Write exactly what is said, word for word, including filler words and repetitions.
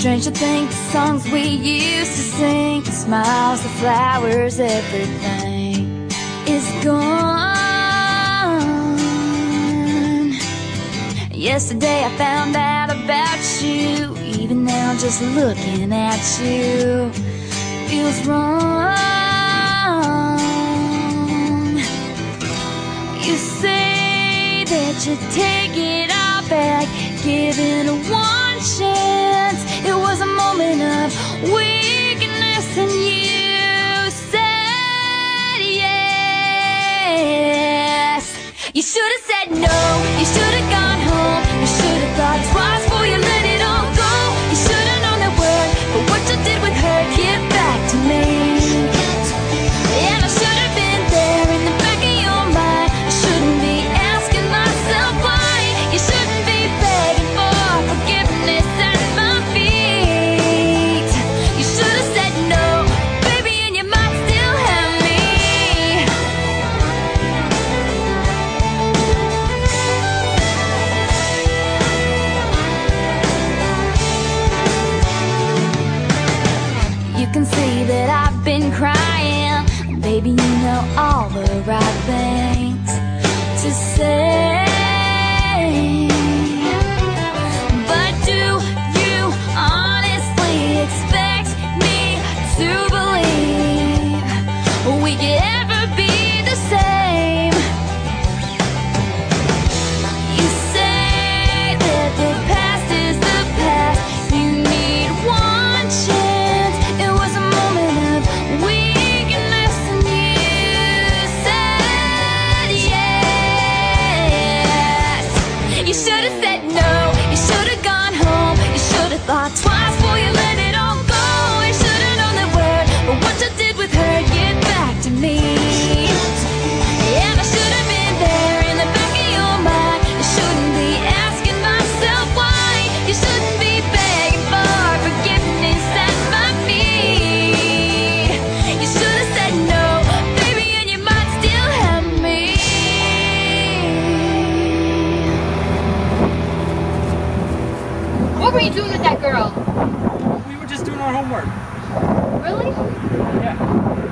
Strange to think the songs we used to sing, the smiles, the flowers, everything is gone. Yesterday I found out about you. Even now just looking at you feels wrong. You say that you take it all back, giving one chance. It was a moment of weakness and you said yes. You should have said no, you should have gone home. You should have thought twice before you let it all go. You should have known that word, but what you did with her, get back to me. And I should have been there in the back of your mind. I shouldn't be asking myself why. You shouldn't be begging for forgiveness at my feet. You should have said no, baby, and you might still have me. You can see that I've been crying. Baby, you know all the right things to say. But do you honestly expect me to believe we could ever be the same? You say that the past is the past. You need one chance. It was a moment of weakness and you said yes. You should have said no, you should have gone home. You should have thought twice before you let it all go. You should have known that word, but what you did with her, get back to me. And I should have been there in the back of your mind. You shouldn't be asking myself why. You shouldn't be begging for forgiveness at my feet. You should have said no, baby, and you might still have me. What were you doing with that girl? We were just doing our homework. Really? Yeah.